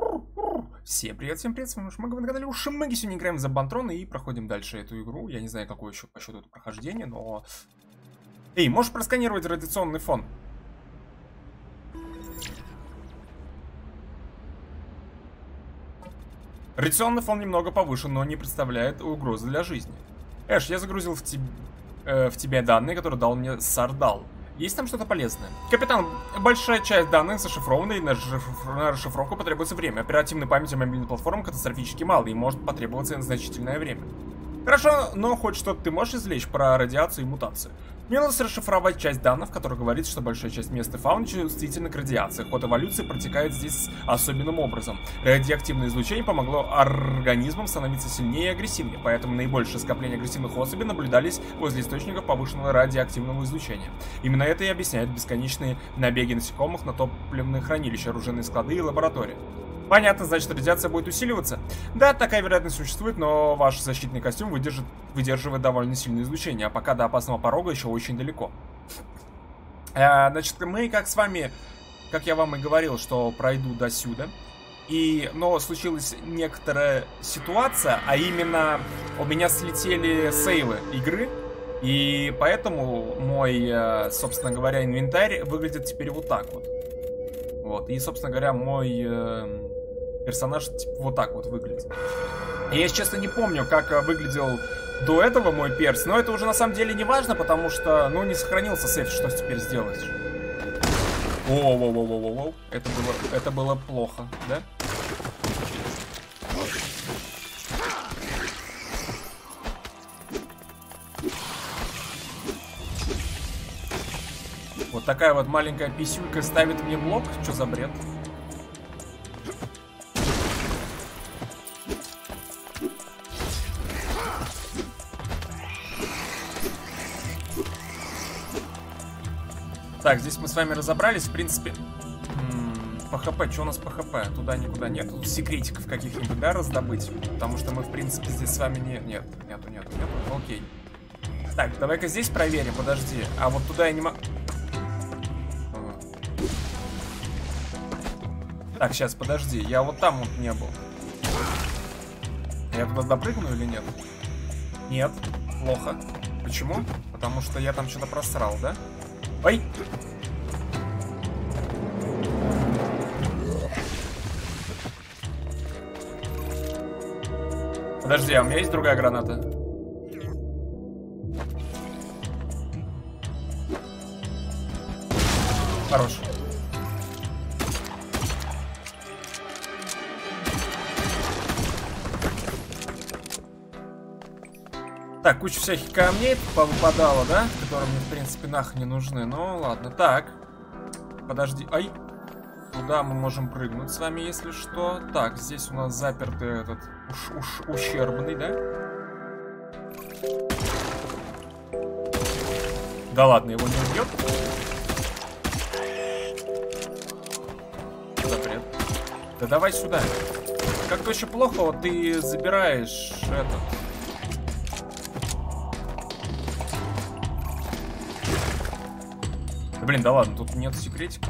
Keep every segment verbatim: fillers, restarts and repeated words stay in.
Всем привет, всем привет, с вами Шмыга, вы на канале Ушимыги. Сегодня играем за Бантрона и проходим дальше эту игру. Я не знаю, какое еще по счету это прохождение, но... Эй, можешь просканировать радиационный фон? Радиационный фон немного повышен, но не представляет угрозы для жизни. Эш, я загрузил в, теб... э, в тебе данные, которые дал мне Сардал. Есть там что-то полезное? Капитан, большая часть данных зашифрована, и на расшифровку потребуется время. Оперативной памяти мобильной платформы катастрофически мало, и может потребоваться значительное время. Хорошо, но хоть что-то ты можешь извлечь про радиацию и мутацию. Мне надо расшифровать часть данных, в которой говорится, что большая часть мест и фауны чувствительна к радиации. Ход эволюции протекает здесь особенным образом. Радиоактивное излучение помогло организмам становиться сильнее и агрессивнее, поэтому наибольшее скопление агрессивных особей наблюдались возле источников повышенного радиоактивного излучения. Именно это и объясняет бесконечные набеги насекомых на топливные хранилища, оружейные склады и лаборатории. Понятно, значит, радиация будет усиливаться? Да, такая вероятность существует, но ваш защитный костюм выдержит, выдерживает довольно сильное излучение, а пока до опасного порога еще очень далеко. А, значит, мы, как с вами, как я вам и говорил, что пройду до сюда. И, но случилась некоторая ситуация, а именно у меня слетели сейвы игры. И поэтому мой, собственно говоря, инвентарь выглядит теперь вот так вот. Вот, и, собственно говоря, мой... Э персонаж типа, вот так вот выглядит. Я, если честно, не помню, как выглядел до этого мой перс, но это уже на самом деле не важно, потому что, ну, не сохранился сейф, что теперь сделать. О-о-о-о-о-о, это было, это было плохо, да? Вот такая вот маленькая писюлька ставит мне блок, что за бред? Так, здесь мы с вами разобрались, в принципе. По ХП, что у нас по ХП? Туда-никуда нет. Тут секретиков каких-нибудь, да, раздобыть? Потому что мы, в принципе, здесь с вами не... Нет, нету, нету, нету. Окей. Так, давай-ка здесь проверим, подожди. А вот туда я не могу... Так, сейчас, подожди. Я вот там вот не был. Я туда допрыгну или нет? Нет. Плохо. Почему? Потому что я там что-то просрал, да? Ой! Подожди, а у меня есть другая граната? Хорош. Так, куча всяких камней повыпадала, да? Которые мне, в принципе, нахуй не нужны. Ну, ладно. Так. Подожди. Ай. Туда мы можем прыгнуть с вами, если что. Так, здесь у нас запертый этот уж, уж ущербный, да? Да ладно, его не убьет? Запрет. Да давай сюда. Как-то очень плохо, вот ты забираешь этот... Блин, да ладно, тут нет секретика.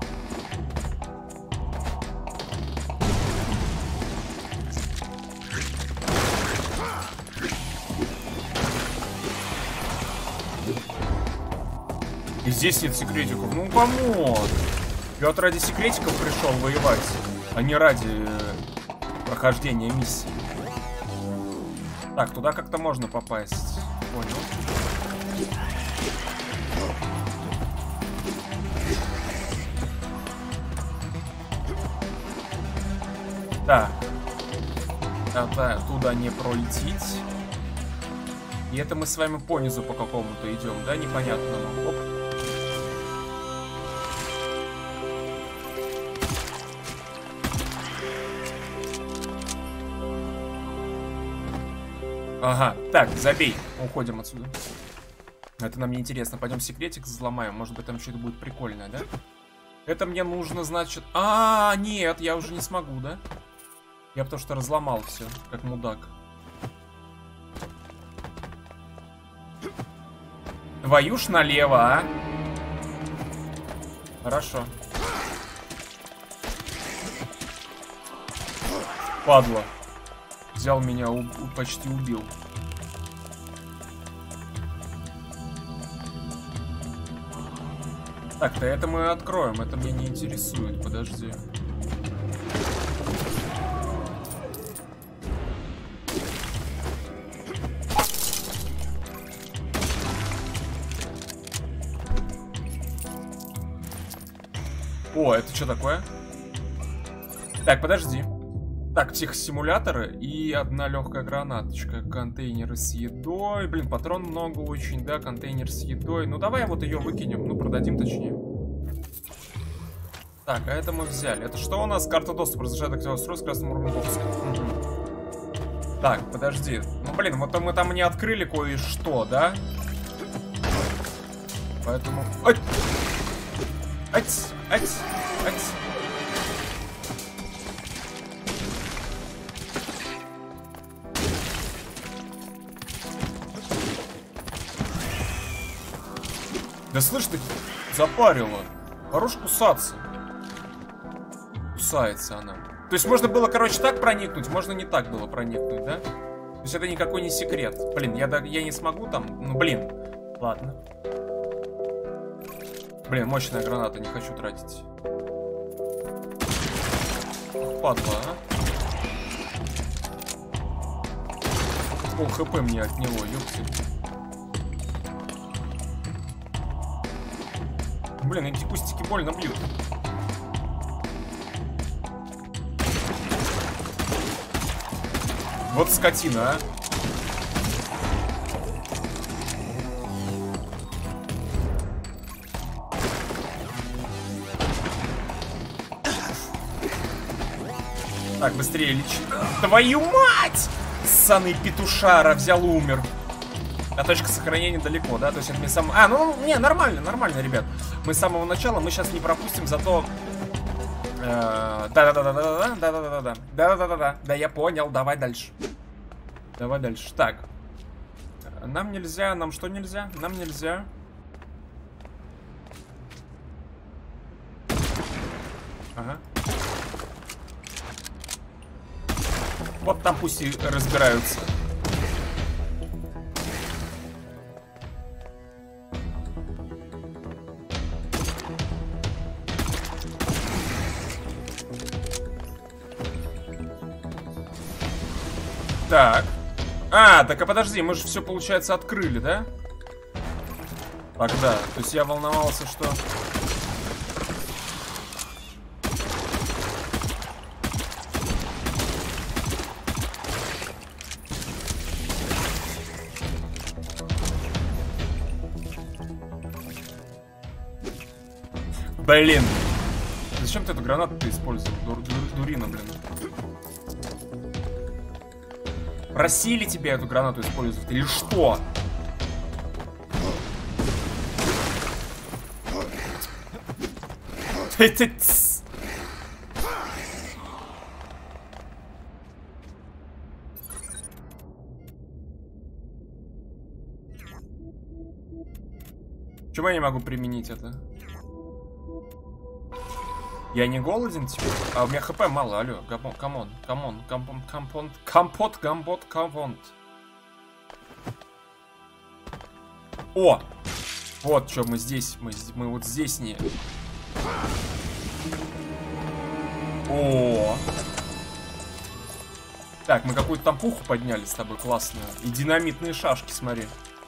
И здесь нет секретиков. Ну, камон. Я вот ради секретиков пришел воевать, а не ради прохождения миссии. Так, туда как-то можно попасть. Понял. Да. Это туда не пролететь. И это мы с вами по низу по какому-то идем, да, непонятному. Оп. Ага, так, забей. Уходим отсюда. Это нам не интересно. Пойдем секретик взломаем. Может быть, там что-то будет прикольное, да? Это мне нужно, значит... А, нет, я уже не смогу, да? Я потому что разломал все, как мудак. Твою ж налево, а? Хорошо. Падла. Взял меня, у, у, почти убил. Так-то это мы откроем, это меня не интересует, подожди. О, это что такое? Так, подожди. Так, психосимуляторы и одна легкая гранаточка. Контейнеры с едой. Блин, патрон много очень, да, контейнер с едой. Ну, давай вот ее выкинем. Ну, продадим точнее. Так, а это мы взяли. Это что у нас? Карта доступа. Разрешает активировать устройство с красным уровнем допуска. Угу. Так, подожди. Ну, блин, вот мы там не открыли кое-что, да? Поэтому... Ать! Ать! Ать! Ать! Да слышь ты, запарила. Хорош кусаться. Кусается она. То есть можно было, короче, так проникнуть, можно не так было проникнуть, да? То есть это никакой не секрет. Блин, я, я не смогу там, ну блин. Ладно. Блин, мощная граната, не хочу тратить. Падла, а? Пол хп мне от него, ёпсель. Блин, эти кустики больно бьют. Вот скотина, а. Так, быстрее лечи. Твою мать! Ссаный петушара взял и умер. А точка сохранения далеко, да? То есть это не сам... А, ну, не, нормально, нормально, ребят. Мы с самого начала, мы сейчас не пропустим, зато... Да-да-да-да-да-да, да-да-да-да-да. Да-да-да-да-да. Да, я понял, давай дальше. Давай дальше. Так. Нам нельзя, нам что нельзя? Нам нельзя. Ага. Вот там пусть и разбираются. Так. А, так а подожди, мы же все, получается, открыли, да? Тогда. То есть я волновался, что... Блин. Зачем ты эту гранату-то использовал? Дур, дур, дурина, блин. Просили тебя эту гранату использовать или что? Почему я не могу применить это? Я не голоден теперь? А у меня хп мало, алло, камон, камон, камон, кампон, кампон, компот, гамбот, кампонт. О! Вот что мы здесь, мы, мы вот здесь не... О! Так, мы какую-то там пуху подняли с тобой классную. И динамитные шашки, смотри.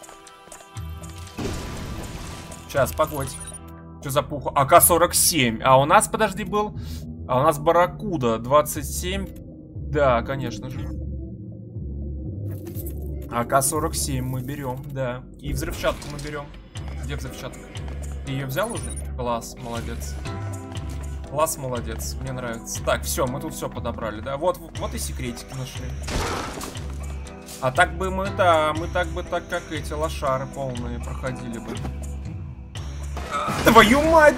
Сейчас, погодь. Что за пуха? А ка сорок семь. А у нас, подожди, был... А у нас Барракуда двадцать семь. Да, конечно же. а ка сорок семь мы берем, да. И взрывчатку мы берем. Где взрывчатка? Ты ее взял уже? Класс, молодец. Класс, молодец. Мне нравится. Так, все, мы тут все подобрали, да? Вот, вот и секретики нашли. А так бы мы, да, мы так бы, так как эти лошары полные проходили бы. Твою мать!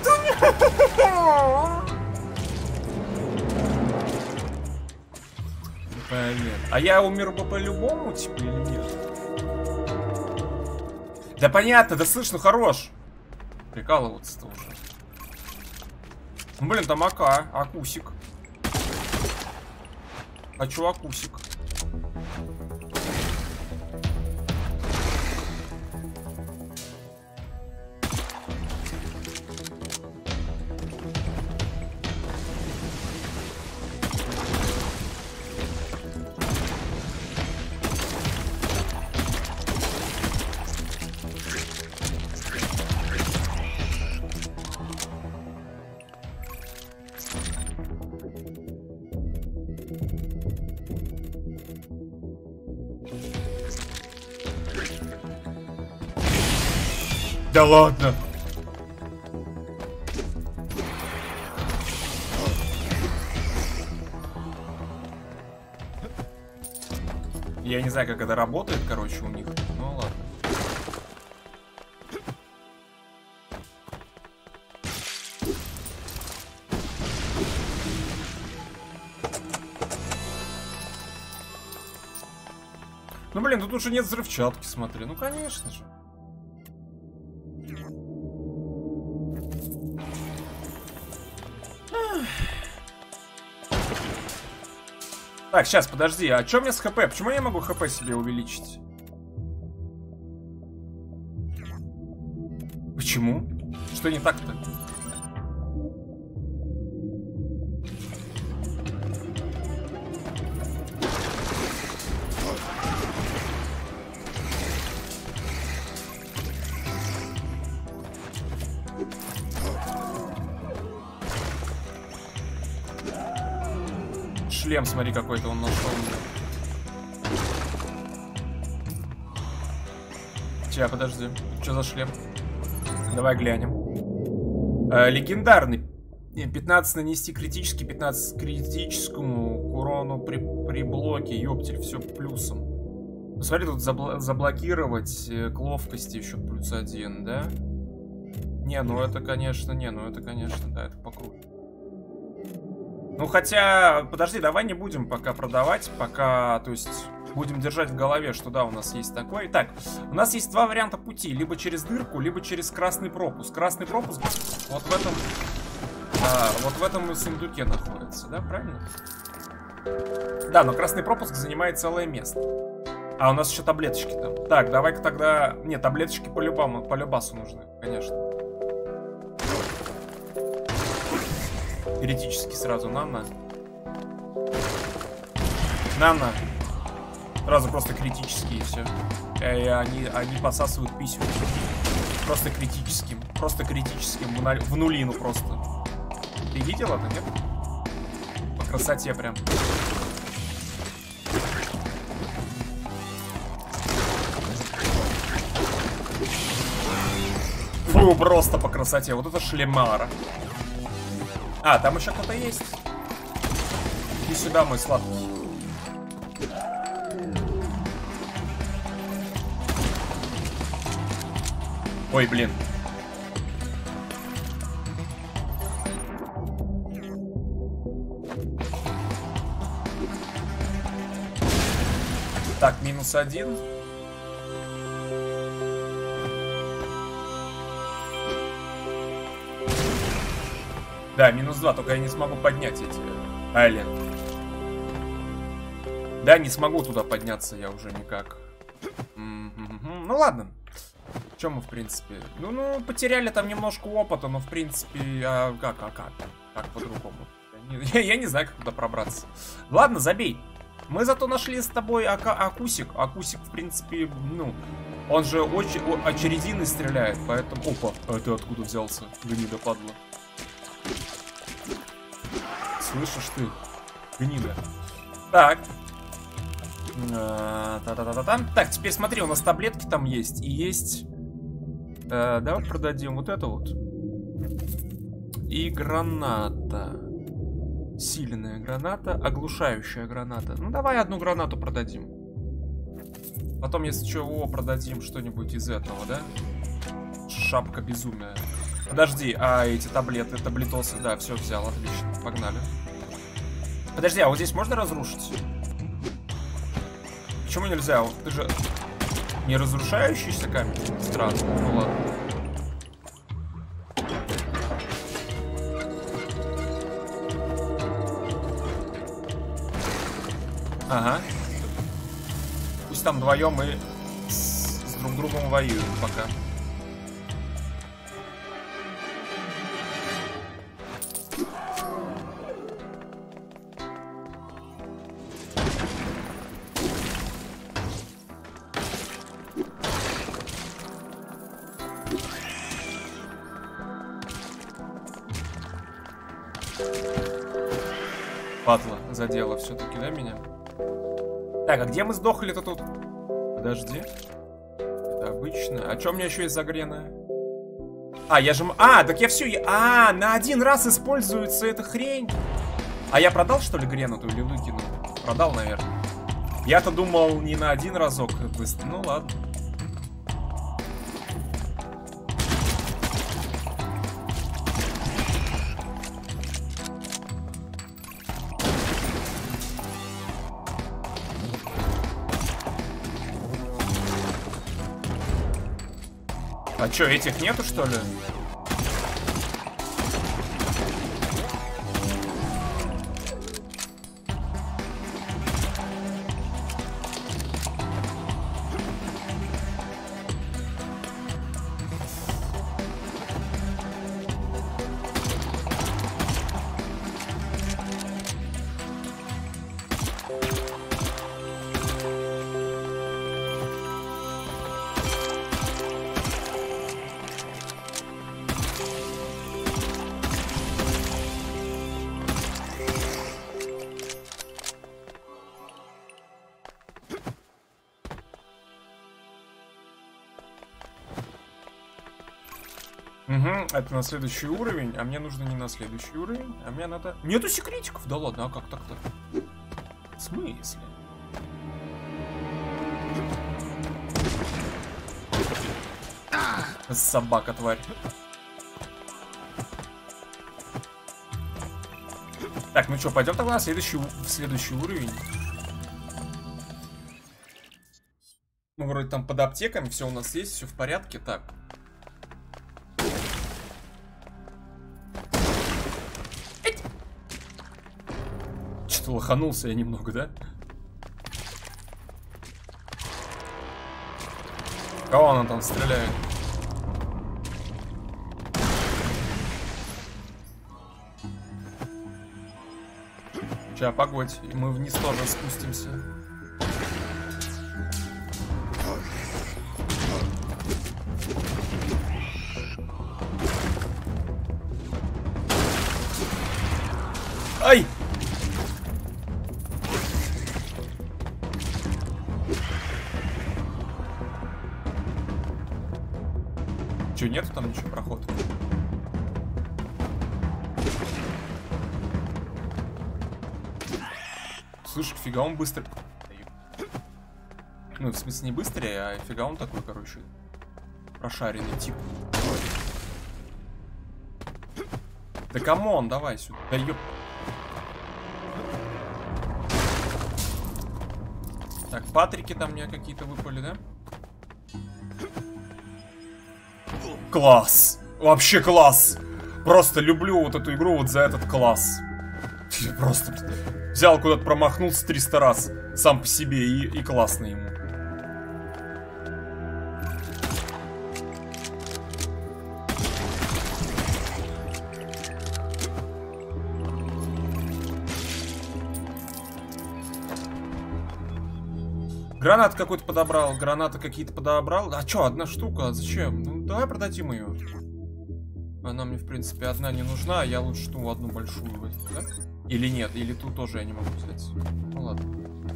Блин. А я умер бы по-любому, типа, или нет? Да понятно, да слышно, хорош. Прикалываться-то уже. Ну, блин, там АК, акусик. Хочу акусик. Да ладно. Я не знаю, как это работает, короче, у них. Ну ладно. Ну блин, тут уже нет взрывчатки, смотри. Ну конечно же. Так, сейчас, подожди, а что у меня с ХП? Почему я не могу ХП себе увеличить? Почему? Что не так-то? Шлем, смотри, какой-то он нашел. Сейчас, подожди. Что за шлем? Давай глянем. Э, легендарный. пятнадцать нанести критический, пятнадцать критическому к урону при, при блоке. Ёптель, все плюсом. Смотри, тут забл заблокировать э, к ловкости еще плюс один, да? Не, ну это, конечно, не, ну это, конечно, да, это покруче. Ну, хотя, подожди, давай не будем пока продавать, пока, то есть, будем держать в голове, что да, у нас есть такой. Так, у нас есть два варианта пути, либо через дырку, либо через красный пропуск. Красный пропуск вот в этом, а, вот в этом сундуке находится, да, правильно? Да, но красный пропуск занимает целое место. А, у нас еще таблеточки там. Так, давай-ка тогда, нет, таблеточки по-любому, по-любасу нужны, конечно. Критически сразу, на-на. На-на. Сразу просто критические и все. И они, они посасывают писю. Просто критическим. Просто критическим. В нулину просто. Ты видел это, нет? По красоте прям. Фу, просто по красоте. Вот это шлемара. А, там еще кто-то есть. Иди сюда, мой сладкий. Ой, блин. Так, минус один. Да, минус два, только я не смогу поднять эти айленды. Да, не смогу туда подняться я уже никак. Mm-hmm. Ну ладно. Чем мы, в принципе? Ну, ну, потеряли там немножко опыта, но, в принципе, а как, а как? Как по-другому? Я, я не знаю, как туда пробраться. Ладно, забей. Мы зато нашли с тобой ака Акусик. Акусик, в принципе, ну, он же очень очерединый стреляет, поэтому... Опа, а ты откуда взялся? Гнида, падла. Слышишь ты? Гнида. Так. Та-та-та-та-та. Так, теперь смотри, у нас таблетки там есть. И есть... Э, давай продадим вот это вот. И граната. Сильная граната. Оглушающая граната. Ну, давай одну гранату продадим. Потом, если чего, продадим что-нибудь из этого, да? Шапка безумия. Подожди, а эти таблеты, таблетосы, да, все взял, отлично, погнали. Подожди, а вот здесь можно разрушить? Почему нельзя? Вот ты же не разрушающийся камень? Странно, ну ладно. Ага. Пусть там вдвоем и с, с друг другом воюют пока. Падла задела все-таки, да, меня? Так, а где мы сдохли-то тут? Подожди. Это обычно. А что у меня еще есть за грена? А, я же... А, так я все... Я... А, на один раз используется эта хрень. А я продал, что ли, грену-то или выкинул? Продал, наверное. Я-то думал не на один разок. Ну, ладно. А чё, этих нету, что ли? Угу, это на следующий уровень, а мне нужно не на следующий уровень, а мне надо... Нету секретиков? Да ладно, а как так-то? В смысле? Собака, тварь. Так, ну что, пойдем тогда на следующий, в следующий уровень. Мы вроде там под аптеками, все у нас есть, все в порядке. Так. Что-то лоханулся я немного, да? Кого она там стреляет? Сейчас, погодь, мы вниз тоже спустимся. Ай! Че, нету там ничего прохода? Слушай, фига он быстро. Ну, в смысле, не быстрее, а фига он такой, короче, прошаренный тип. Да камон, давай сюда. Да ёп. Так, патрики там мне какие-то выпали, да? Класс! Вообще класс! Просто люблю вот эту игру вот за этот класс. Просто взял куда-то, промахнулся триста раз сам по себе и, и классно ему. Гранат какой-то подобрал, гранаты какие-то подобрал. А чё, одна штука, зачем? Ну, давай продадим ее. Она мне, в принципе, одна не нужна, а я лучше ту одну большую возьму, да? Или нет, или ту тоже я не могу взять. Ну ладно.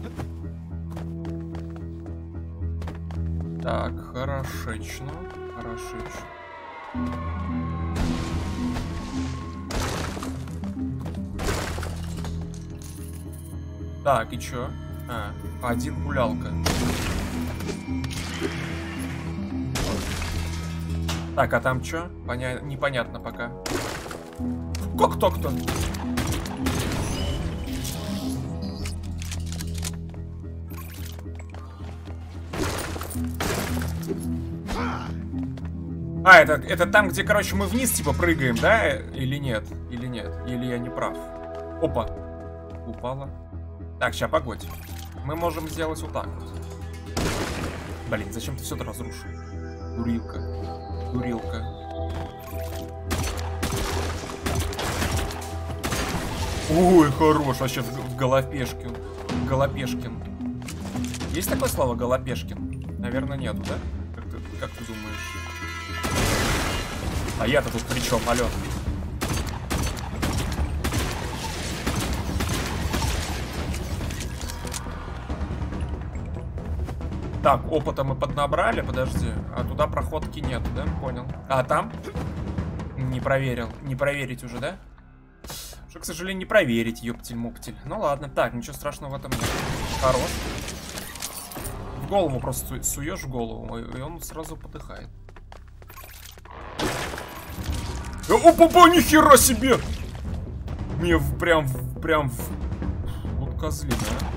Так, хорошечно, хорошечно. Так, и чё? А, один пулялка. Так, а там чё? Поня... Непонятно пока. Как так-то? А, это, это там, где, короче, мы вниз, типа, прыгаем, да? Или нет? Или нет? Или я не прав? Опа. Упала. Так, сейчас, погодь. Мы можем сделать вот так вот. Блин, зачем ты все это разрушил? Дурилка. Дурилка. Ой, хорош. Вообще в Голопешкин. Голопешкин. Есть такое слово Голопешкин? Наверное, нету, да? Как ты, как ты думаешь? А я-то тут при чем, алё? Так, опыта мы поднабрали, подожди. А туда проходки нету, да? Понял. А там? Не проверил. Не проверить уже, да? Что, к сожалению, не проверить, ёптель-муктель. Ну ладно, так, ничего страшного в этом нет. Хорош. В голову просто суешь в голову, и он сразу подыхает. Опа-па, нихера себе! Мне прям, прям... Вот козлина, а.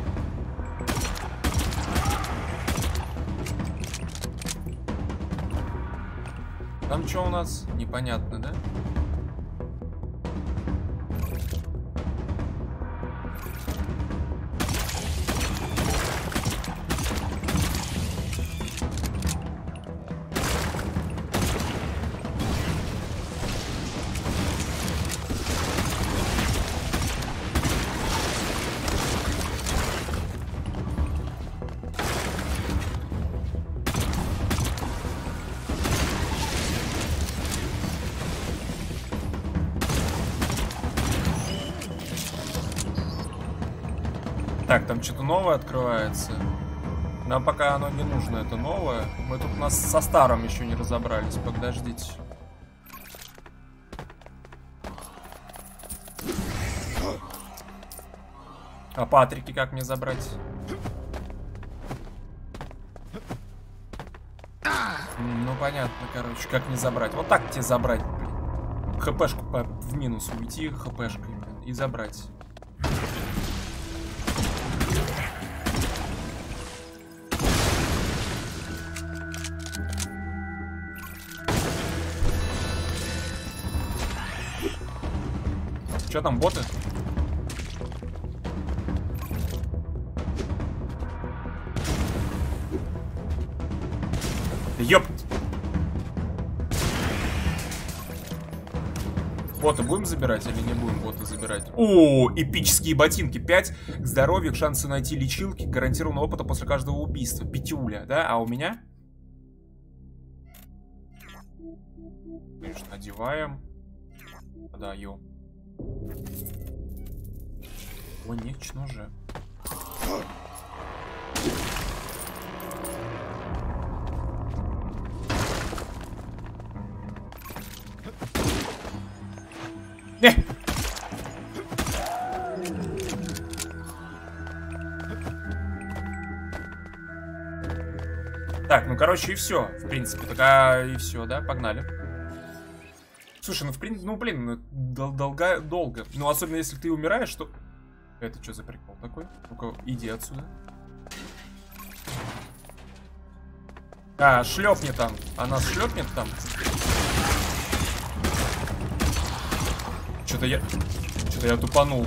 Там что у нас? Непонятно, да? Так, там что-то новое открывается. Нам пока оно не нужно, это новое. Мы тут у нас со старым еще не разобрались. Подождите. А Патрики как мне забрать? Ну понятно, короче, как не забрать. Вот так тебе забрать, блин. ХПшку в минус уйти, ХПшкой, блин, и забрать. Что там, боты? Ёп! Боты будем забирать или не будем боты забирать? О, эпические ботинки. пять к здоровью, к шансу найти лечилки, гарантированного опыта после каждого убийства. Пятюля, да? А у меня? Конечно, надеваем. Подаем. О, нечто же. Не! Так, ну короче и все, в принципе, такая и все, да, погнали. Слушай, ну в принципе, ну блин, дол долго, долго. Ну особенно если ты умираешь, то... Это что за прикол такой? Ну-ка, иди отсюда. А, шлепнет там. Она шлепнет там. Что-то я... Что-то я тупанул.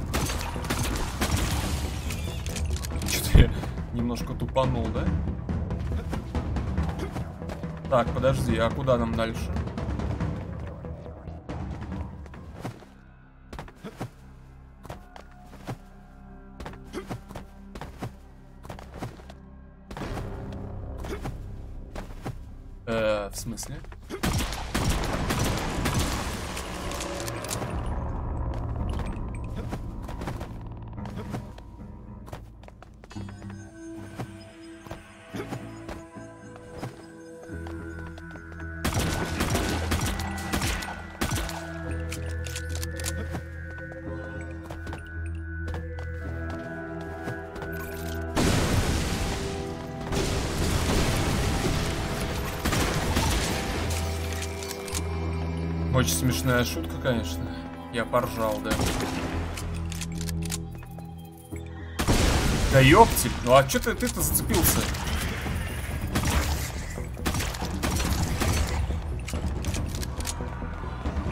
Что-то я немножко тупанул, да? Так, подожди, а куда нам дальше? Э, в смысле? Очень смешная шутка, конечно. Я поржал, да. Да ёптель, ну а чё ты ты-то зацепился?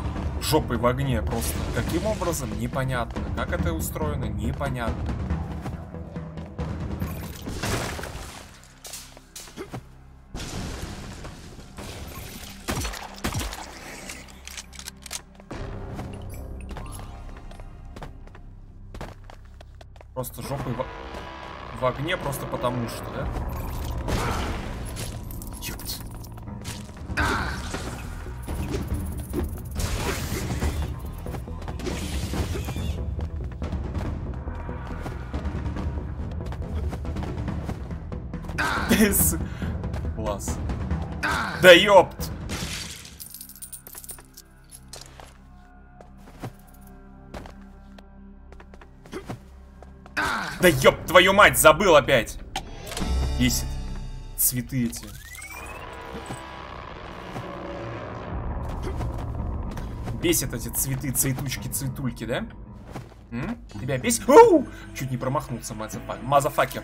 Жопой в огне просто. Каким образом? Непонятно. Как это устроено? Непонятно. Просто жопой в, в огне, просто потому что, да? Ёпт. Класс. Да ёпт! Да ёб твою мать, забыл опять. Бесит. Цветы эти. Бесит эти цветы, цветучки, цветульки, да? М? Тебя бесит? Оу! Чуть не промахнулся, мазафа... мазафакер.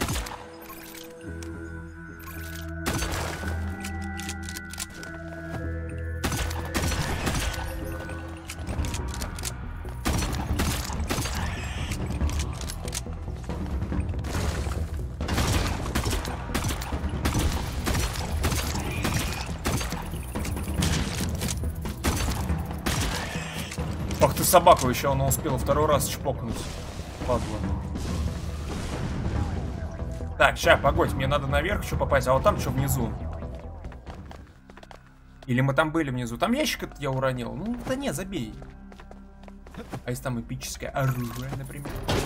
Ах ты собаку, еще она успела второй раз чпокнуть. Падла. Так, ща, погодь, мне надо наверх еще попасть, а вот там что внизу? Или мы там были внизу? Там ящик я уронил. Ну, да не, забей. А если там эпическое оружие, например?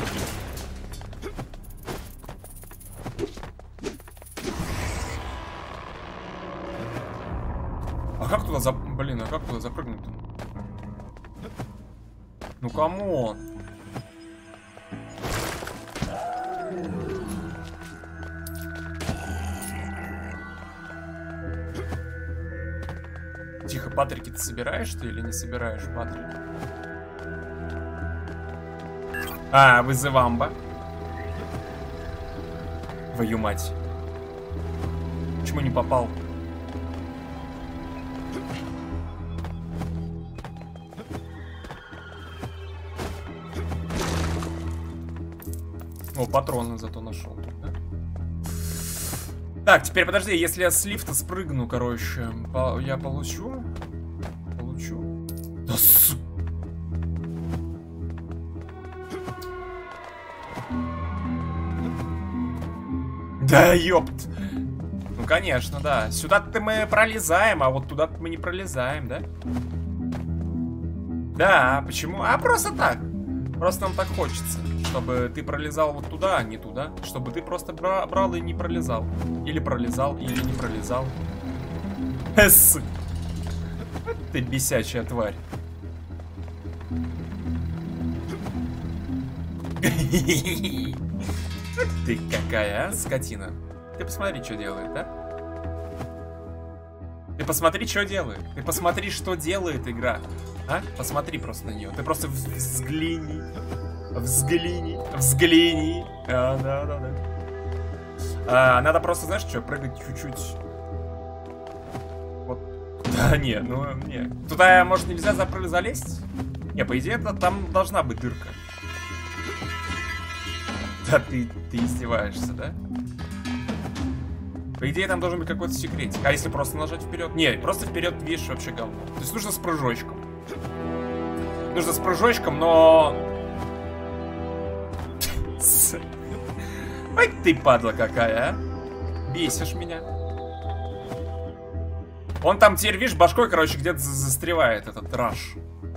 А как туда за... Блин, а как туда запрыгнуть-то? Ну камон. Тихо, Патрики, ты собираешь ты или не собираешь, Патрик? А, вызывамба. Твою мать. Почему не попал? О, патроны зато нашел. Да? Так, теперь подожди, если я с лифта спрыгну, короче, по я получу? Получу. Да су... Да ёпт. Ну, конечно, да. Сюда-то мы пролезаем, а вот туда мы не пролезаем, да? Да, почему? А просто так. Просто нам так хочется. Чтобы ты пролезал вот туда, а не туда. Чтобы ты просто бра брал и не пролезал. Или пролезал, или не пролезал. Эс. Ты бесячая тварь. Ты какая, а, скотина. Ты посмотри, что делает, да? Ты посмотри, что делает. Ты посмотри, что делает игра. А? Посмотри просто на нее. Ты просто взгляни. Взгляни. Взгляни. А, да, да, да. А, надо просто, знаешь, что, прыгать чуть-чуть. Вот. Да, не, ну, не. Туда, может, нельзя запры залезть? Не, по идее, это, там должна быть дырка. Да ты, ты издеваешься, да? По идее, там должен быть какой-то секретик. А если просто нажать вперед? Не, просто вперед, видишь, вообще говно. То есть нужно с прыжочком. Нужно с прыжочком, но... Ой, ты падла какая, а? Бесишь меня. Он там теперь, видишь, башкой, короче, где-то застревает этот раш.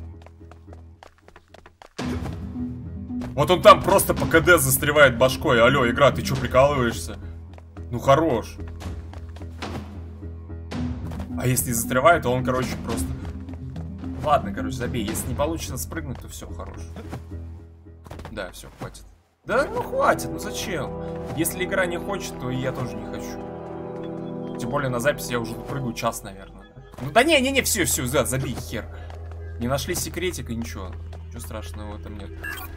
Вот он там просто по КД застревает башкой. Алло, игра, ты что, прикалываешься? Ну, хорош. А если застревает, то он, короче, просто... Ладно, короче, забей. Если не получится спрыгнуть, то все, хорош. Да, все, хватит. Да, ну хватит, ну зачем? Если игра не хочет, то и я тоже не хочу. Тем более на записи я уже прыгаю час, наверное. Ну да не, не, не, все, все, да, забей, хер. Не нашли секретик и ничего. Ничего страшного в этом нет.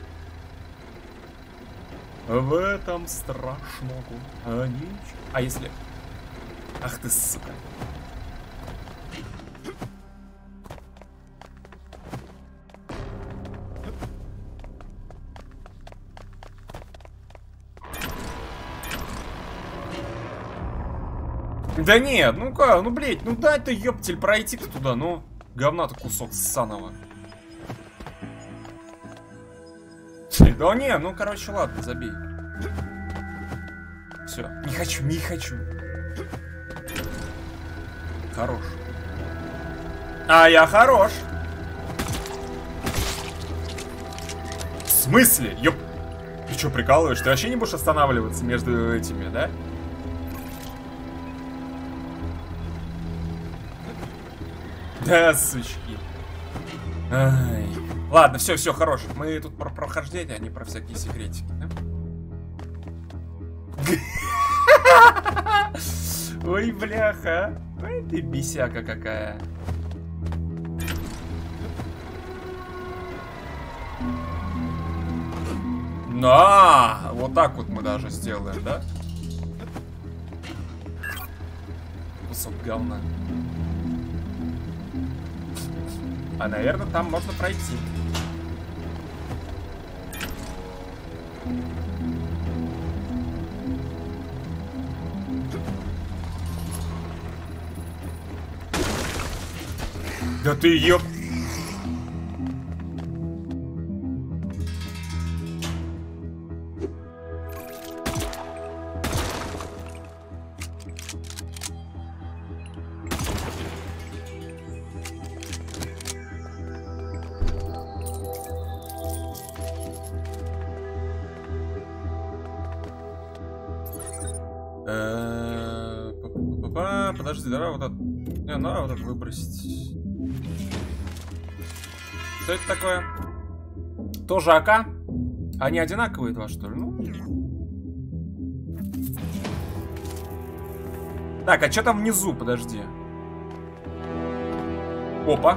В этом страшного. А, ничего. А если... Ах ты, сука. Да нет, ну как, ну блять, ну дай ты, ёптель, пройти-то туда, ну. Говна-то кусок ссаного. Да не, ну короче, ладно, забей. Все, не хочу, не хочу. Хорош. А я хорош. В смысле? Ёп. Ты что, прикалываешь? Ты вообще не будешь останавливаться между этими, да? Да, сучки. Ай. Ладно, все, все, хорош. Мы тут про прохождение, а не про всякие секретики, да? Ой, бляха. Ой, ты бесяка какая. На, вот так вот мы даже сделаем, да? Кусок говна. А, наверное, там можно пройти. Да ты ёп... Подожди, давай вот это... Не, ну давай вот это выбросить. Что это такое? Тоже АК? Они одинаковые два, что ли? Ну... Так, а что там внизу? Подожди. Опа.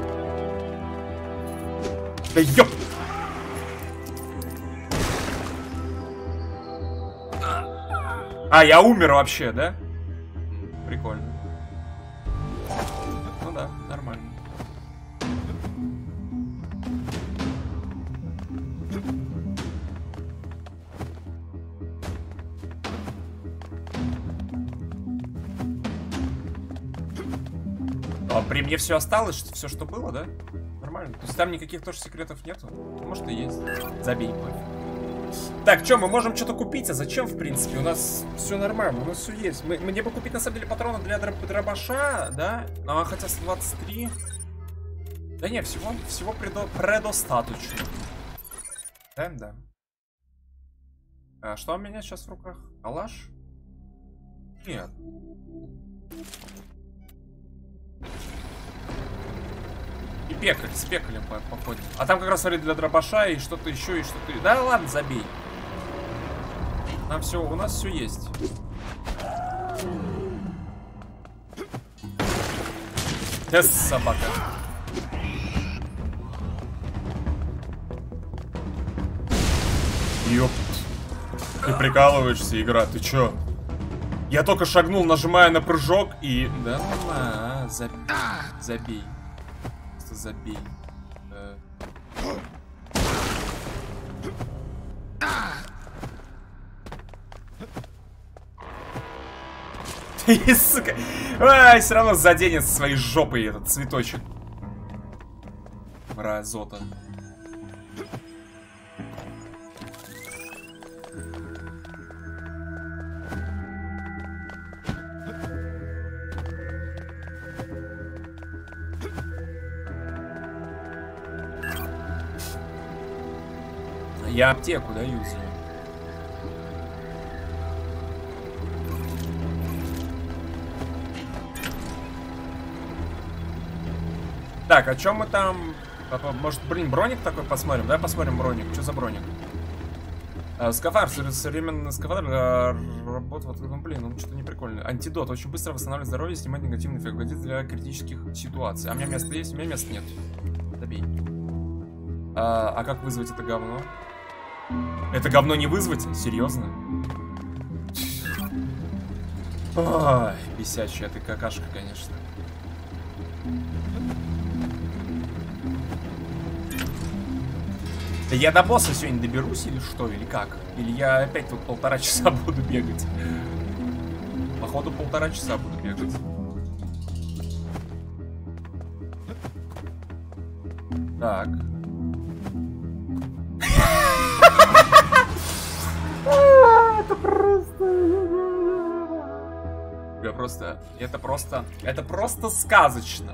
Да ёп! А, я умер вообще, да? Прикольно. Ну да, нормально. А при мне все осталось, что все, что было, да? Нормально. То есть там никаких тоже секретов нету? Может и есть. Забей, пофиг. Так, что, мы можем что-то купить, а зачем, в принципе? У нас все нормально, у нас все есть. Мы, мне бы купить, на самом деле, патроны для дроб дробаша, да? А, хотя сто двадцать три. Да не, всего, всего предо предостаточно. Да, да. А что у меня сейчас в руках? Калаш? Нет. И пекарь, с пекарем походим. А там как раз, смотри, для дробаша и что-то еще, и что-то... Да ладно, забей. Нам все, у нас все есть. Эс, собака. Ёпт. Ты прикалываешься, игра, ты чё? Я только шагнул, нажимая на прыжок и... Да ладно, забей. Забей. Забей. Ты, сука. Ай, все равно заденет своей жопой этот цветочек. Мразота. Я аптеку, да, юзаю. Так, о чем мы там... Может, блин, броник такой посмотрим? Давай посмотрим броник. Что за броник? А, скафандр, современный скафандр работает, вот, ну, блин, ну что-то не прикольно. Антидот, очень быстро восстанавливает здоровье, снимает негативный эффект, годится для критических ситуаций. А у меня место есть? У меня места нет. Добей. А, а как вызвать это говно? Это говно не вызвать? Серьезно? Ой, бесячая ты какашка, конечно. Да я до босса сегодня доберусь или что, или как? Или я опять тут полтора часа буду бегать? Походу полтора часа буду бегать. Так. просто... Это просто... Это просто сказочно.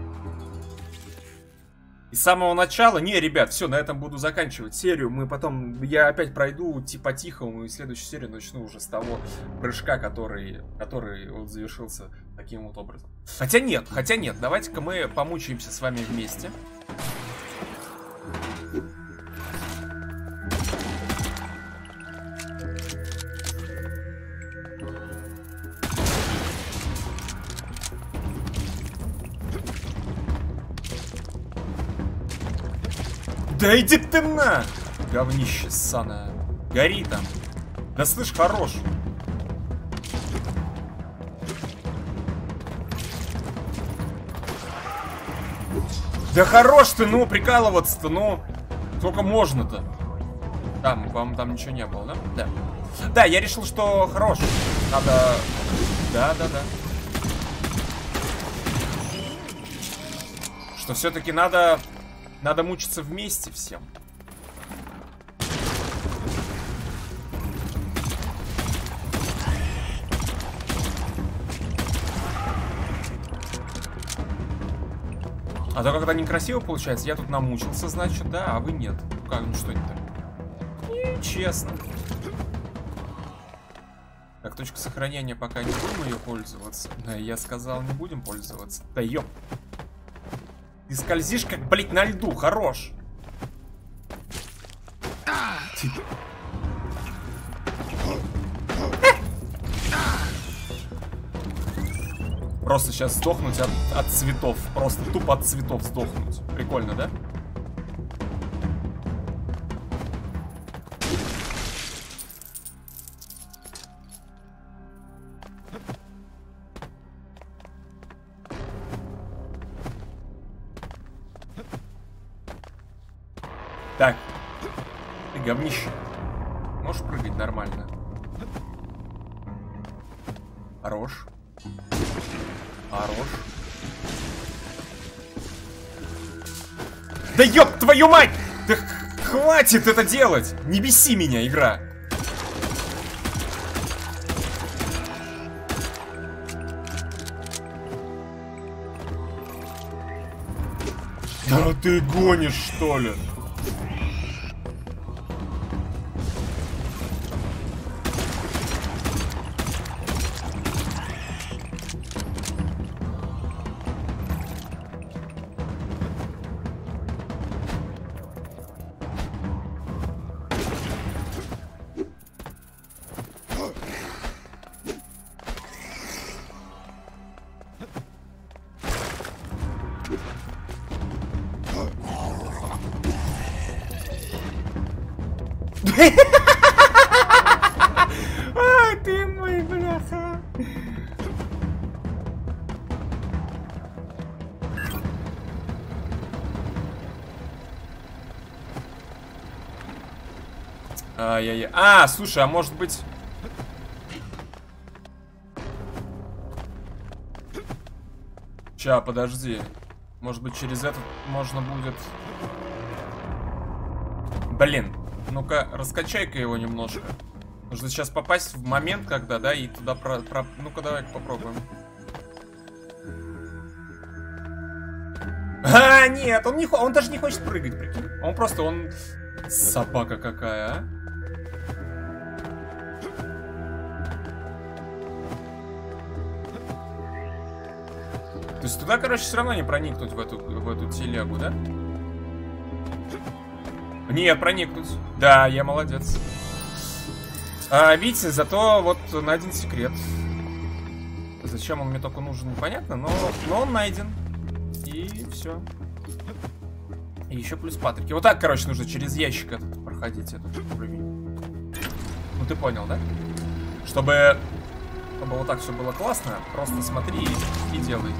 И с самого начала... Не, ребят, все, на этом буду заканчивать серию. Мы потом... Я опять пройду типа тихому, и следующую серию начну уже с того прыжка, который... Который вот завершился таким вот образом. Хотя нет, хотя нет. Давайте-ка мы помучаемся с вами вместе. Да иди ты на! Говнище ссаное. Гори там. Да слышь, хорош. Да хорош ты, ну, прикалываться-то, ну. Сколько можно-то? Там, вам там ничего не было, да? Да. Да, я решил, что хорош. Надо... Да, да, да. Что все-таки надо... Надо мучиться вместе всем. А то когда некрасиво получается, я тут намучился, значит, да, а вы нет. Ну как, ну что не так? Нечестно. Так, точка сохранения, пока не будем ее пользоваться. Да, я сказал, не будем пользоваться. Да ёп. Ты скользишь, как, блять, на льду, хорош. Просто сейчас сдохнуть от, от цветов. Просто тупо от цветов сдохнуть. Прикольно, да? Так. Ты говнище. Можешь прыгать нормально? Хорош. Хорош. Да ёб твою мать! Да хватит это делать! Не беси меня, игра! Да ты гонишь, что ли? А, ты мой бляха. Ай-яй-яй. А, слушай, а может быть... Ща, подожди. Может быть, через этот можно будет... Блин. Ну-ка, раскачай-ка его немножко. Нужно сейчас попасть в момент, когда, да, и туда про... про... Ну-ка, давай попробуем. А, нет, он, не, он даже не хочет прыгать, прикинь. Он просто, он... Собака какая, а? То есть туда, короче, все равно не проникнуть в эту, в эту телегу, да? Нет, проникнуть. Да, я молодец. А, видите, зато вот найден секрет. Зачем он мне только нужен, непонятно, но, но он найден. И все. И еще плюс Патрики. Вот так, короче, нужно через ящик этот проходить этот уровень. Ну ты понял, да? Чтобы, чтобы вот так все было классно, просто смотри и, и делай.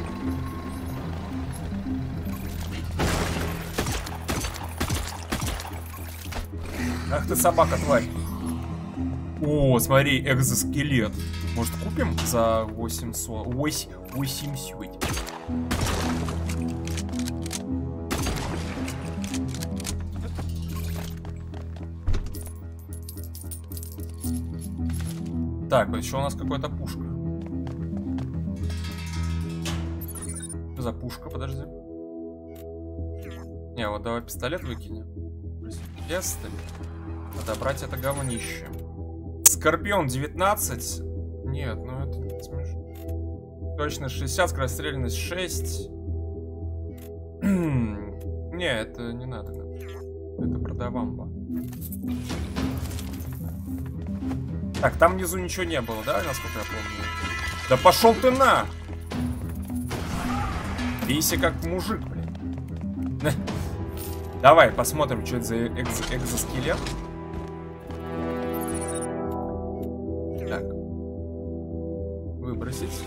Ах ты собака, тварь. О, смотри, экзоскелет. Может, купим за восемьсот? восемьдесят. Так, еще у нас какая-то пушка. за пушка, подожди. Не, вот давай пистолет выкинем. Пистолет. Отобрать это говнище. Скорпион девятнадцать. Нет, ну это не смешно. Точно шестьдесят, скорострельность шесть. Не, это не надо. Это продавамба. Так, там внизу ничего не было, да, насколько я помню? Да пошел ты на! Бейся как мужик, блин. Давай посмотрим, что это за экз экзоскелет. Так. Выбросить.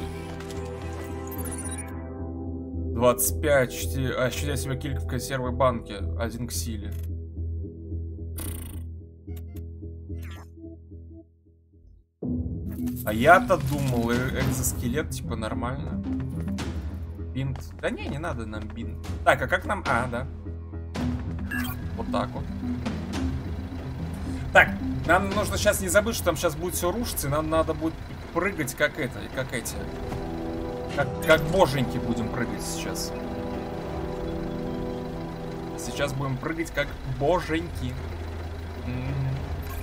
двадцать пять. Ощутя себя килька в консервной банке. Один к силе. А я-то думал, экзоскелет типа нормально. Бинт. Да не, не надо нам бинт. Так, а как нам... А, да. Вот так вот. Так, нам нужно сейчас не забыть, что там сейчас будет все рушиться, и нам надо будет прыгать как это, как эти. Как, как боженьки будем прыгать сейчас. Сейчас будем прыгать как боженьки. М-м-м.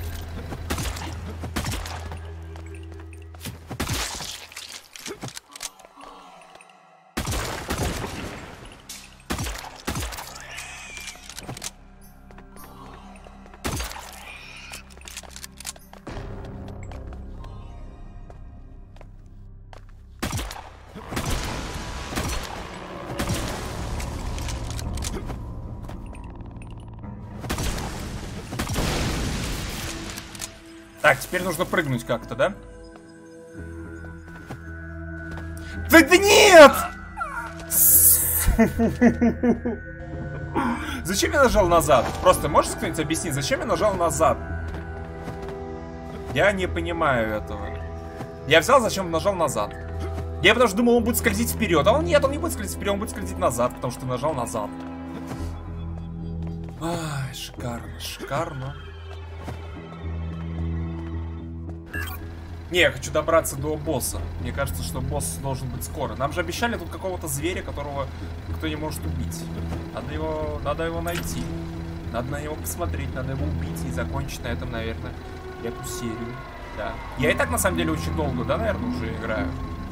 Так, теперь нужно прыгнуть как-то, да? Да, да нет! Зачем я нажал назад? Просто можешь кто-нибудь объяснить, зачем я нажал назад? Я не понимаю этого. Я взял, зачем нажал назад. Я потому что думал, он будет скользить вперед. А он нет, он не будет скользить вперед, он будет скользить назад, потому что ты нажал назад. Ай, шикарно, шикарно. Не, я хочу добраться до босса. Мне кажется, что босс должен быть скоро. Нам же обещали тут какого-то зверя, которого никто не может убить. Надо его, надо его найти. Надо на него посмотреть, надо его убить и закончить на этом, наверное, эту серию. Да. Я и так, на самом деле, очень долго, да, наверное, уже играю.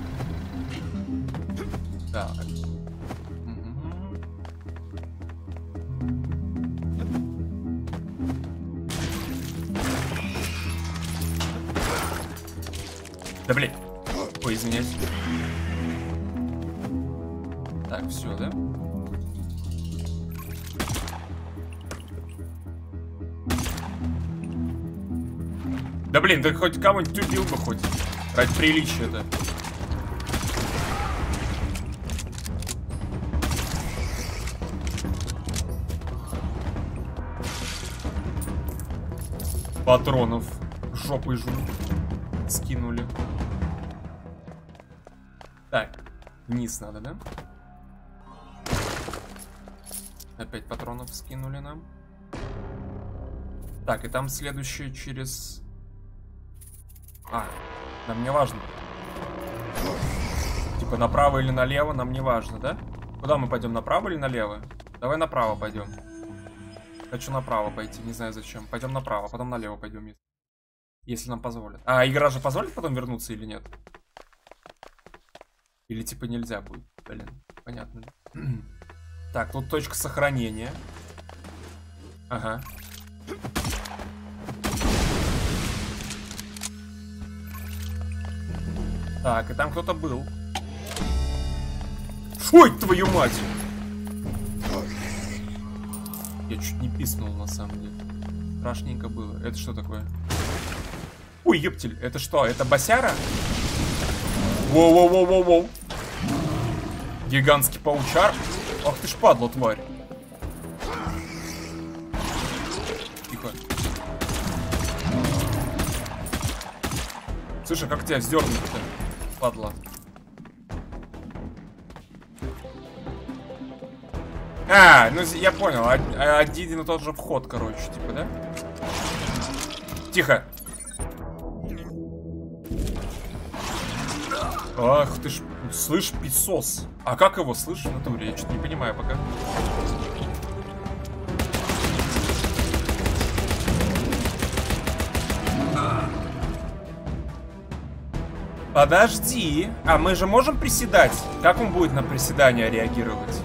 Да. Да блин. Ой, извиняюсь. Так, все, да? Да блин, ты хоть кого-нибудь убил бы хоть. Ради приличия-то. Патронов жопой жрут. Скинули. Так, вниз надо, да? Опять патронов скинули нам. Так, и там следующее через... А, нам не важно. Типа направо или налево, нам не важно, да? Куда мы пойдем, направо или налево? Давай направо пойдем. Хочу направо пойти, не знаю зачем. Пойдем направо, потом налево пойдем. Если нам позволят. А, игра же позволит потом вернуться или нет? Или типа нельзя будет? Блин, понятно. Так, тут точка сохранения. Ага. Так, и там кто-то был. Ой, твою мать! Я чуть не писнул, на самом деле. Страшненько было. Это что такое? Ой, ептель, это что? Это босяра? Воу-воу-воу-воу-воу. Гигантский паучар. Ах ты ж падла, тварь. Тихо. Слушай, как тебя вздернуть-то, падла? А, ну я понял. Один и тот же вход, короче, типа, да? Тихо. Ах ты ж, слышь, писос. А как его слышишь в натуре? Я что-то не понимаю пока. Подожди, а мы же можем приседать? Как он будет на приседания реагировать?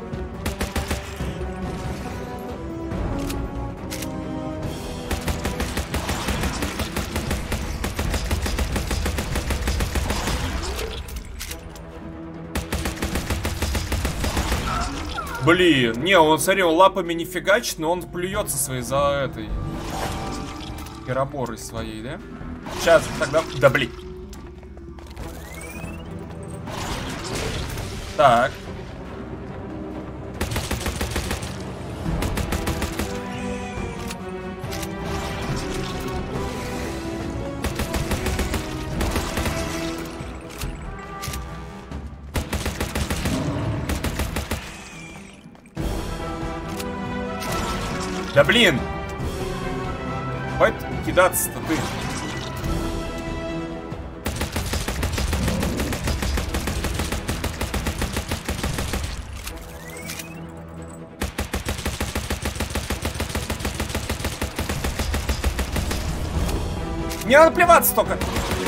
Блин, не, он, смотри, он лапами не фигачит, но он плюется своей за этой пироборой своей, да? Сейчас, тогда... Да, блин. Так. Да блин! Хватит кидаться-то ты. Не надо плеваться только.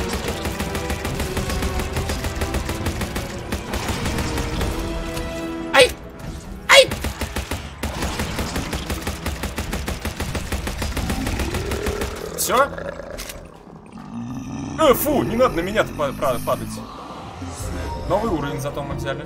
Ай! Ай! Все? Э, фу, не надо на меня-то падать. Новый уровень зато мы взяли.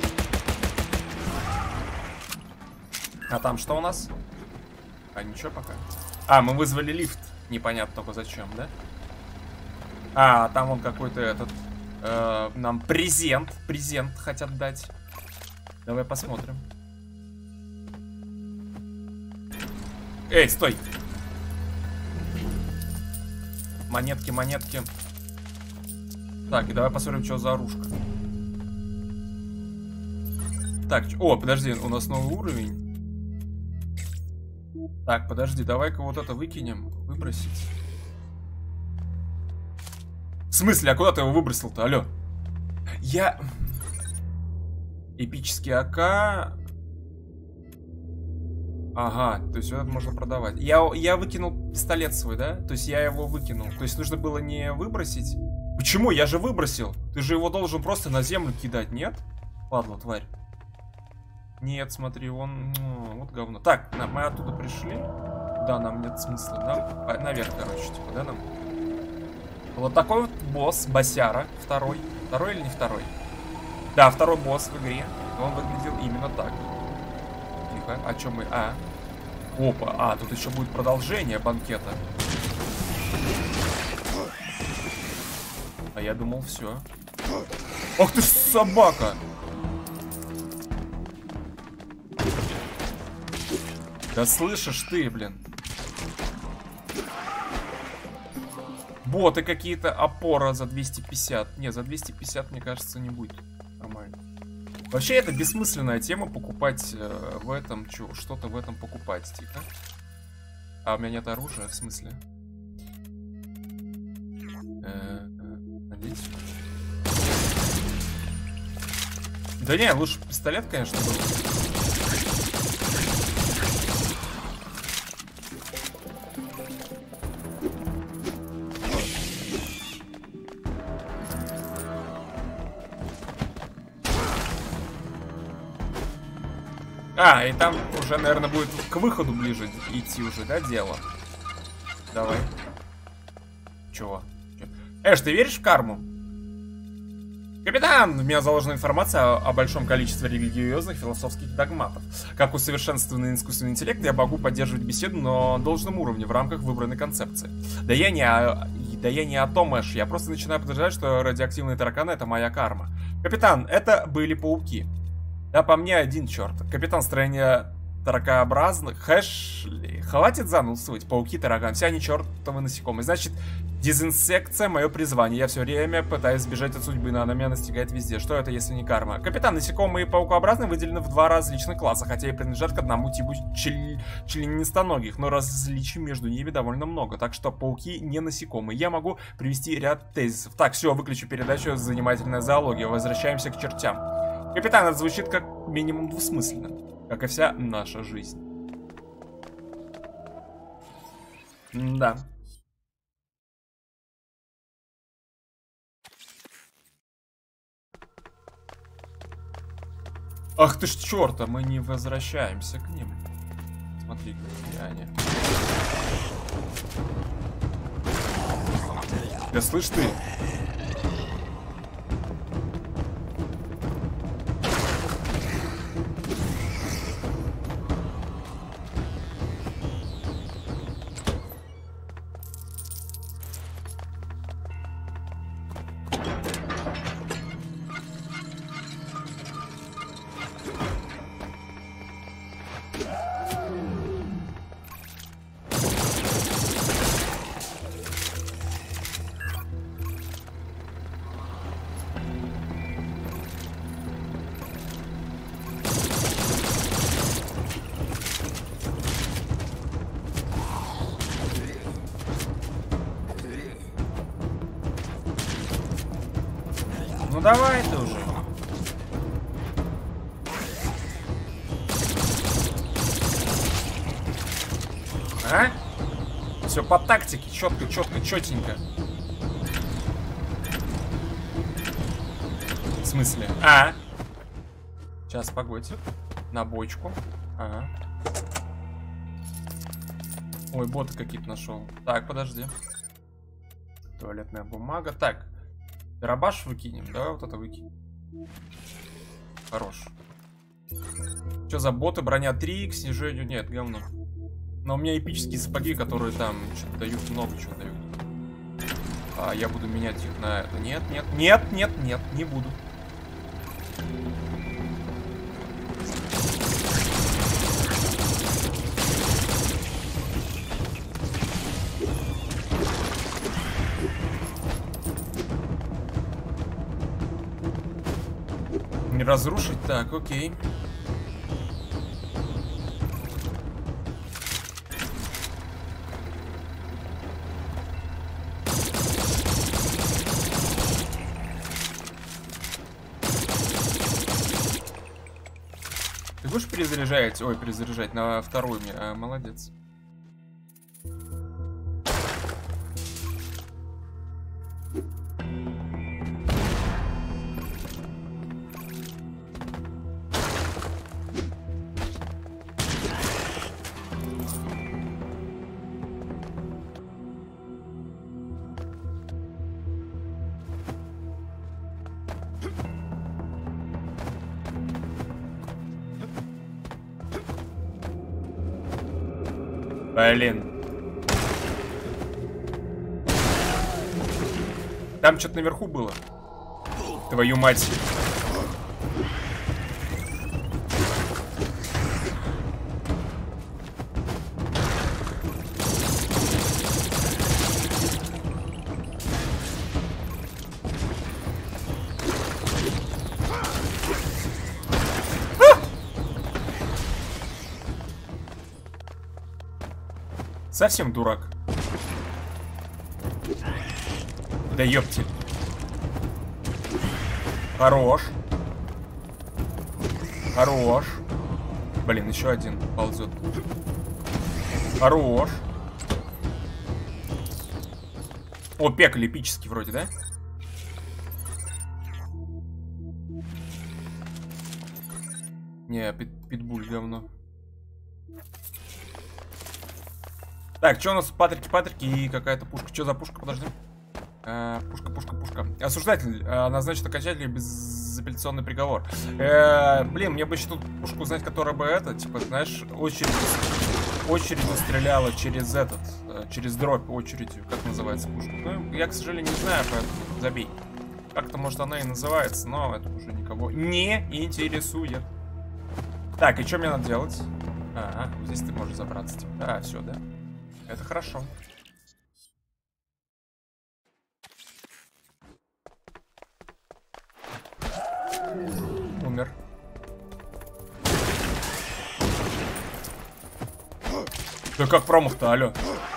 А там что у нас? А ничего пока. А, мы вызвали лифт. Непонятно только зачем, да? А, там он какой-то этот... Э, нам презент. Презент хотят дать. Давай посмотрим. Эй, стой! Монетки, монетки. Так, и давай посмотрим, что за оружка. Так, о, подожди, у нас новый уровень. Так, подожди, давай-ка вот это выкинем. Выбросить. В смысле, а куда ты его выбросил-то? Алло. Я... Эпический АК. Ага, то есть вот это можно продавать. Я, я выкинул пистолет свой, да? То есть я его выкинул. То есть нужно было не выбросить. Почему? Я же выбросил. Ты же его должен просто на землю кидать, нет? Падла, тварь. Нет, смотри, он... Ну, вот говно. Так, на, мы оттуда пришли. Да, нам нет смысла. Нам... А, наверх, короче, типа, да, нам? Вот такой вот босс, босяра. Второй. Второй или не второй? Да, второй босс в игре. Он выглядел именно так. Тихо. А что мы... А. Опа. А, тут еще будет продолжение банкета. А я думал, все. Ах ты ж собака! Да слышишь ты, блин. Боты какие-то, опора за двести пятьдесят. Не, за двести пятьдесят, мне кажется, не будет. Нормально. Вообще, это бессмысленная тема покупать э, в этом, что-то в этом покупать, тихо. А у меня нет оружия, в смысле? Э, э, надеюсь. Да не, лучше пистолет, конечно, был. А, и там уже, наверное, будет к выходу ближе идти уже, да, дело? Давай. Чего? Эш, ты веришь в карму? Капитан, у меня заложена информация о, о большом количестве религиозных философских догматов. Как усовершенствованный искусственный интеллект, я могу поддерживать беседу на должном уровне в рамках выбранной концепции. Да я не о, да я не о том, Эш, я просто начинаю подозревать, что радиоактивные тараканы — это моя карма. Капитан, это были пауки. Да, по мне один черт. Капитан, строение таракообразных. Хэшли. Хватит занудствовать. Пауки, таракан. Все они чертовы насекомые. Значит, дезинсекция — мое призвание. Я все время пытаюсь сбежать от судьбы, но она меня настигает везде. Что это, если не карма? Капитан, насекомые и паукообразные выделены в два различных класса, хотя и принадлежат к одному типу член... членистоногих, но различий между ними довольно много. Так что пауки не насекомые. Я могу привести ряд тезисов. Так, все, выключу передачу «Занимательная зоология». Возвращаемся к чертям. Капитан, это звучит как минимум двусмысленно, как и вся наша жизнь. Да. Ах ты ж черт, а мы не возвращаемся к ним. Смотри, какие они. Да слышь ты. Ну давай ты уже. А? Все по тактике, четко, четко, четенько. В смысле? А? Сейчас, погодь. На бочку. Ага. Ой, боты какие-то нашел. Так, подожди. Туалетная бумага. Так. Дробаш выкинем, давай вот это выкинем. Хорош. Что за боты? Броня три, к снижению нет, говно. Но у меня эпические сапоги, которые там что-то дают, много чего дают. А я буду менять их на это. Нет, нет, нет, нет, нет, не буду. Не разрушить? Так, окей. Ты будешь перезаряжать? Ой, перезаряжать на вторую. А, молодец. Блин. Там что-то наверху было. Твою мать. Совсем дурак. Да ёпти. Хорош. Хорош. Блин, еще один ползет. Хорош. О, пекаль эпический вроде, да? Не, пит питбуль говно. Так, что у нас? Патрики, Патрики и какая-то пушка. Что за пушка? Подожди. А, пушка, пушка, пушка. Осуждатель а, назначит окончательный безапелляционный приговор. Э, блин, мне бы еще тут пушку узнать, которая бы это, типа, знаешь, очередь, очередью стреляла через этот, через дробь очередью. Как называется пушка? Ну, я, к сожалению, не знаю, поэтому забей. Как-то, может, она и называется, но это уже никого не интересует. Так, и что мне надо делать? А, здесь ты можешь забраться. Типа. А, все, да? Это хорошо. Умер. Да как промах-то, алё?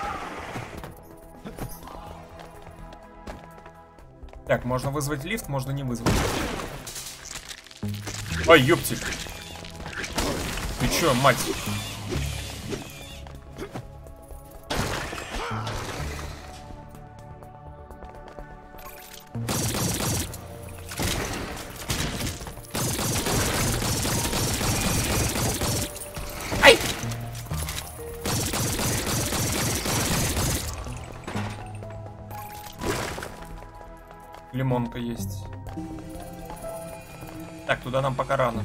Так, можно вызвать лифт, можно не вызвать. Ой, ёптик. Ты чё, мать? Ай! Лимонка есть. Так, туда нам пока рано.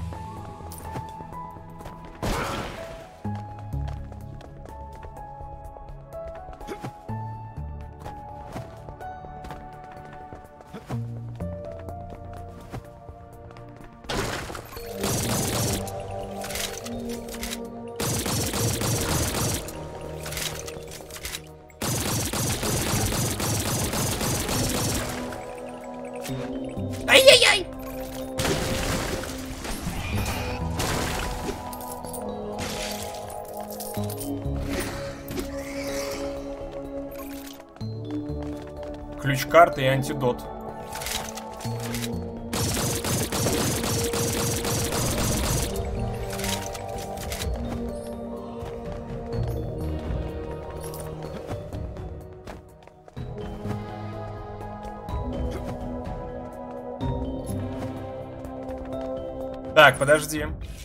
Ай-яй-яй! Ключ карты и антидот. Так, подожди.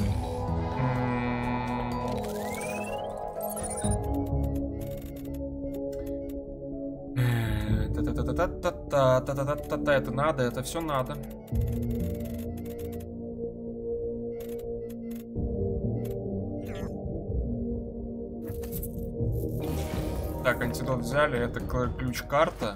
Та-та-та-та-та-та-та-та-та-та. Это надо, это все надо. Так, антидот взяли, это ключ-карта.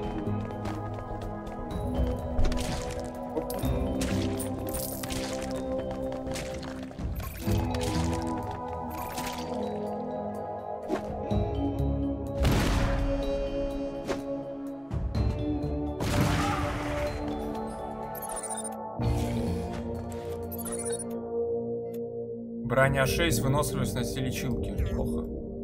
Броня шесть, выносливость на все лечилки. Плохо.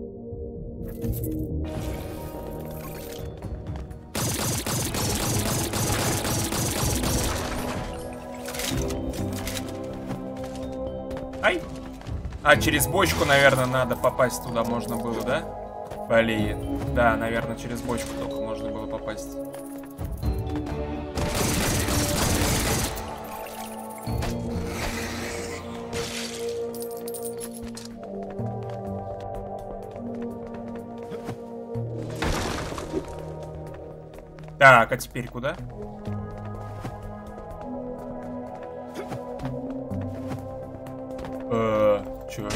Ай! А, через бочку, наверное, надо попасть туда можно было, да? Блин. Да, наверное, через бочку только можно было попасть. Так, а теперь куда? Э, чё?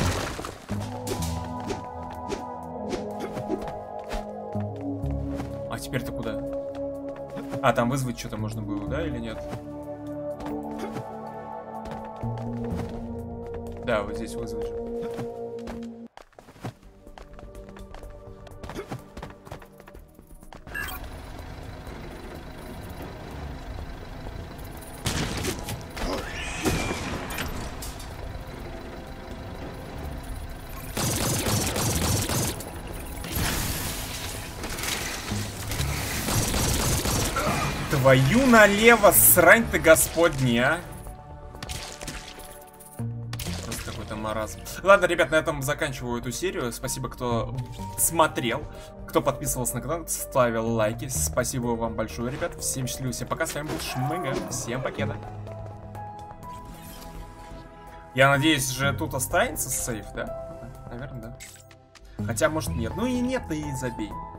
А теперь-то куда? А, там вызвать что-то можно было, да, или нет? Да, вот здесь вызвать. Твою налево, срань ты господня, а. Просто какой-то маразм. Ладно, ребят, на этом заканчиваю эту серию. Спасибо, кто смотрел, кто подписывался на канал, ставил лайки. Спасибо вам большое, ребят. Всем счастливо, всем пока. С вами был Шмыга. Всем покеда. Я надеюсь, же тут останется сейф, да? Наверное, да. Хотя, может, нет. Ну и нет, и забей.